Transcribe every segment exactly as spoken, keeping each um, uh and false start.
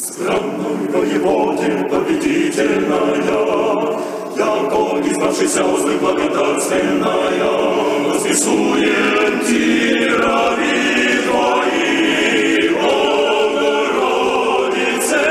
Странной воеводе победительная, яко избавшийся узы благодатственная, возвесуем тирави твои, Богородице.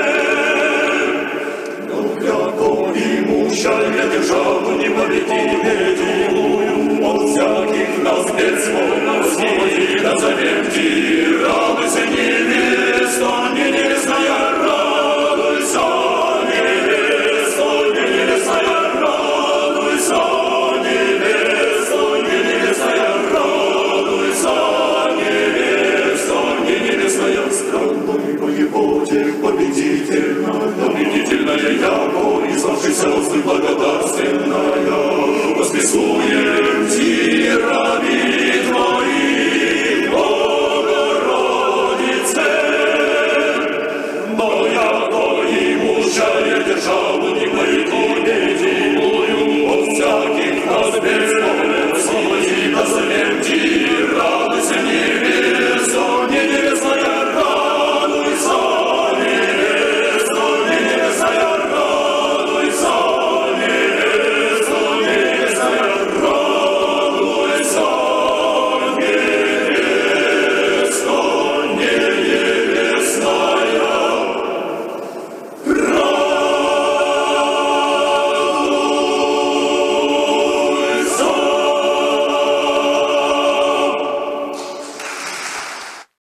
Но яко имуща я державу не победителю, от всяких нас бедствий Господи назовем ти, радуйся, невеста, не невестная, радуйся, невеста, не невестная, радуйся, невеста, не невестная, радуйся, невеста, не невестная, странной воеводе победительная, победительная яко, избавшийся от зла